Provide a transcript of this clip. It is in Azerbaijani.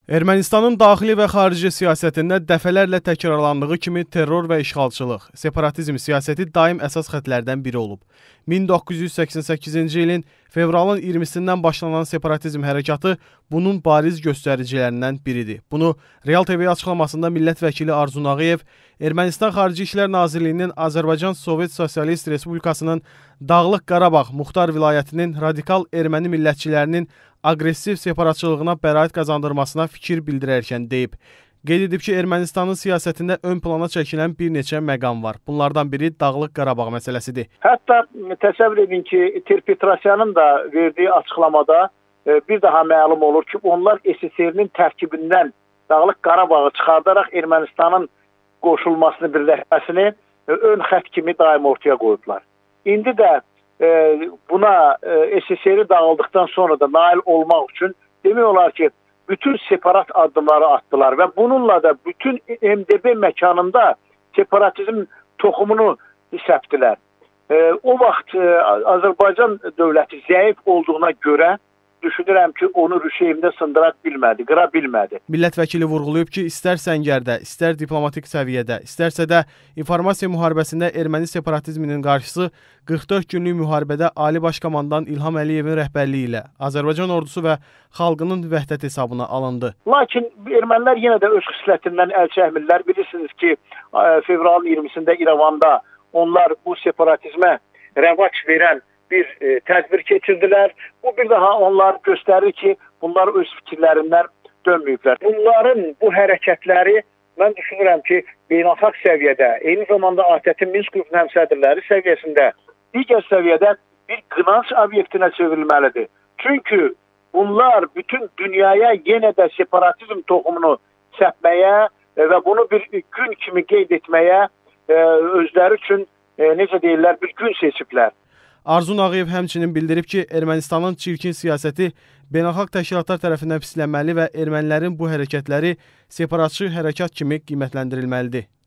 Ermənistanın daxili və xarici siyasətində dəfələrlə təkrarlandığı kimi terror və işğalçılıq, separatizm siyasəti daim əsas xəttlərdən biri olub. 1988-ci ilin fevralın 20-sindən başlanan separatizm hərəkatı bunun bariz göstəricilərindən biridir. Bunu Real TV açıqlamasında millət vəkili Arzun Ağayev, Ermənistan Xarici İşlər Nazirliyinin Azərbaycan Sovet Sosialist Respublikasının Dağlıq Qarabağ Muxtar Vilayətinin radikal erməni millətçilərinin aqressiv separatçılığına bəraət qazandırmasına fikir bildirərkən deyib. Qeyd edib ki, Ermənistanın siyasətində ön plana çəkilən bir neçə məqam var. Bunlardan biri Dağlıq Qarabağ məsələsidir. Hətta təsəvvür edin ki, Petrosyanın da verdiyi açıqlamada bir daha məlum olur ki, onlar SSR-nin tərkibindən Dağlıq Qarabağı çıxardaraq Ermənistanın qoşulmasını, birləşməsini ön xətt kimi daim ortaya qoyublar. İndi də buna SSR-i dağıldıktan sonra da nail olmaq üçün demək olar ki, bütün separat addımları attılar və bununla da bütün MDB məkanında separatizm toxumunu səpdilər. O vaxt Azərbaycan dövləti zəif olduğuna görə düşünürəm ki, onu rüşeymdə sındıra bilmədi, qıra bilmədi. Millət vəkili vurğulayıb ki, istər səngərdə, istər diplomatik səviyyədə, istərsə də informasiya müharibəsində erməni separatizminin qarşısı 44 günlük müharibədə Ali Baş Komandan İlham Əliyevin rəhbərliyi ilə Azərbaycan ordusu və xalqının vəhdət hesabına alındı. Lakin ermənilər yenə də öz xislətindən əl çəkmirlər. Bilirsiniz ki, fevralın 20-sində İrəvanda onlar bu separatizmə rəvac verən bir tədbir keçirdilər. Bu bir daha onlar göstərir ki, bunlar öz fikirlərindən dönməyiblər. Bunların bu hərəkətləri mən düşünürəm ki, beynəlxalq səviyyədə, eyni zamanda ATƏT-in Minsk qrupunun həmsədrləri səviyyəsində, digər səviyyədə bir qınanc obyektinə çevrilməlidir. Çünki bunlar bütün dünyaya yenə də separatizm toxumunu səpməyə və bunu bir gün kimi qeyd etməyə özləri üçün necə deyirlər, bir gün seçiblər. Arzun Ağayev həmçinin bildirib ki, Ermənistanın çirkin siyasəti beynəlxalq təşkilatlar tərəfindən pislənməli və ermənilərin bu hərəkətləri separatçı hərəkat kimi qiymətləndirilməlidir.